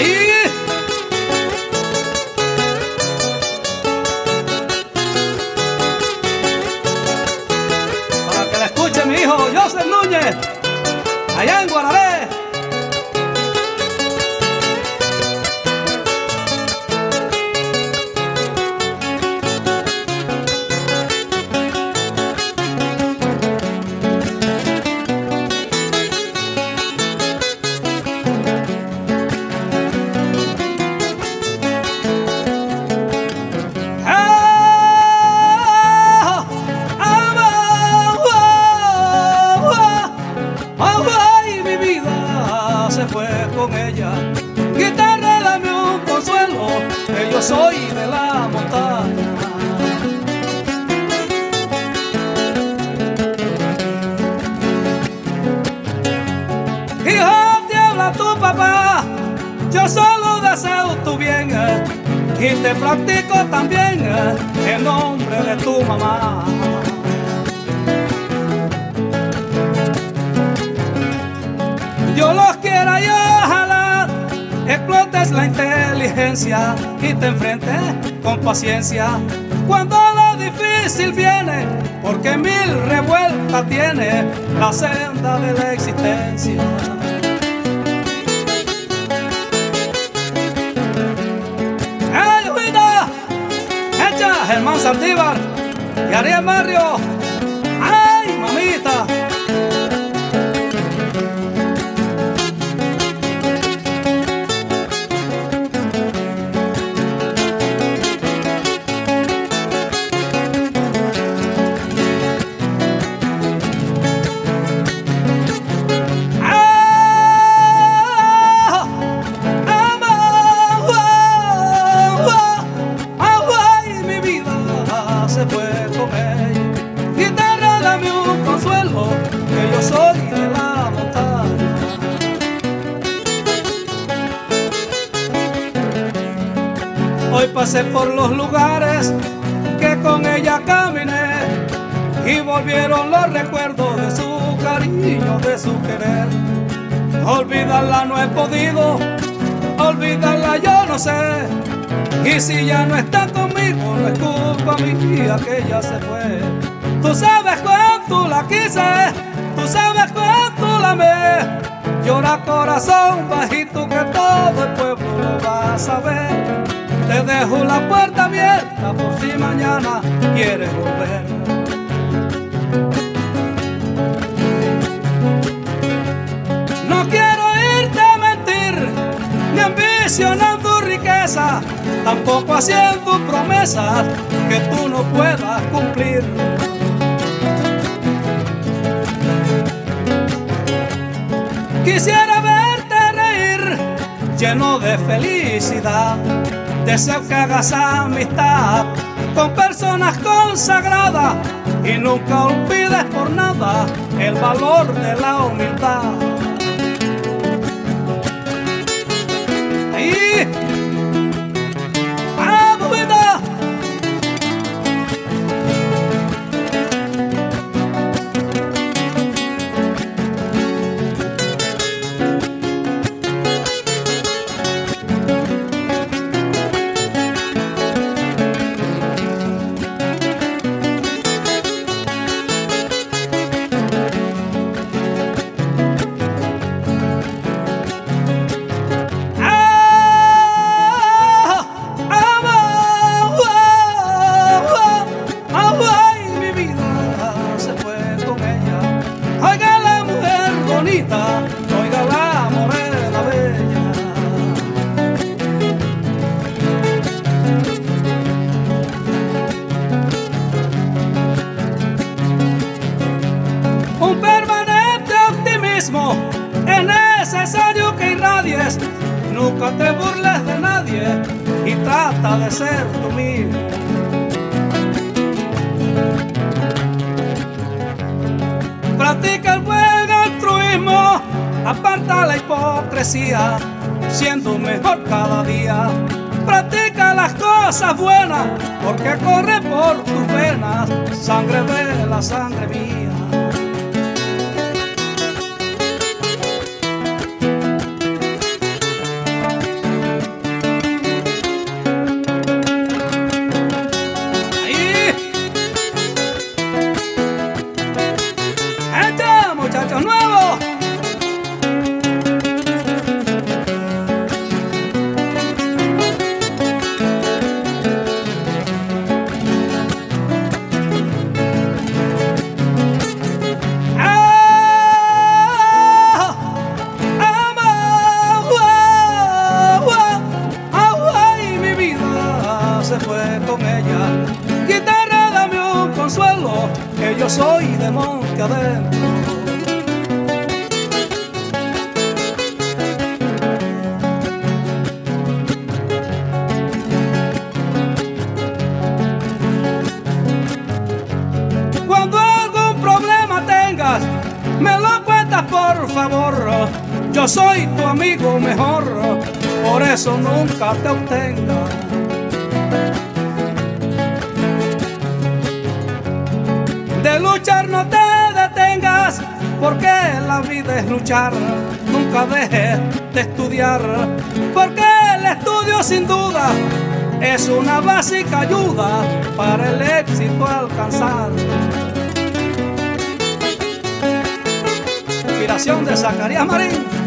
Ahí. Para que la escuche mi hijo Joseph Núñez, allá en Guararé. Con ella, guitarra, dame un consuelo, que yo soy de la montaña. Hijo, te habla tu papá, yo solo deseo tu bien, y te practico también en nombre de tu mamá. Yo los quiero y ojalá explotes la inteligencia y te enfrentes con paciencia cuando lo difícil viene, porque mil revueltas tiene la senda de la existencia. ¡Hey, Juida! ¡Echa, Germán Saldívar y Ariel Barrio! ¡Ay, mamita! Soy de la montaña. Hoy pasé por los lugares que con ella caminé y volvieron los recuerdos de su cariño, de su querer. Olvidarla no he podido, olvidarla yo no sé, y si ya no está conmigo no es culpa mía que ella se fue. Tú sabes cuánto la quise, tú sabes cuánto la amé. Llora corazón bajito que todo el pueblo lo va a saber. Te dejo la puerta abierta por si mañana quieres volver. No quiero irte a mentir, ni ambicionando riqueza, tampoco haciendo promesas que tú no puedas cumplir. Quisiera verte reír, lleno de felicidad. Deseo que hagas amistad con personas consagradas y nunca olvides por nada el valor de la humildad. Ahí. ¡Vamos, vida! Oiga la morena bella. Un permanente optimismo es necesario que irradies. Nunca te burles de nadie y trata de ser tú mismo. Practica el buen altruismo, aparta la hipocresía, siendo mejor cada día. Practica las cosas buenas, porque corre por tus venas sangre de la sangre mía. monte adentro. Cuando algún problema tengas, me lo cuentas por favor. Yo soy tu amigo mejor, por eso nunca te obtengas. De luchar no te detengas, porque la vida es luchar. Nunca dejes de estudiar, porque el estudio sin duda es una básica ayuda para el éxito alcanzar. Inspiración de Zacarías Marín.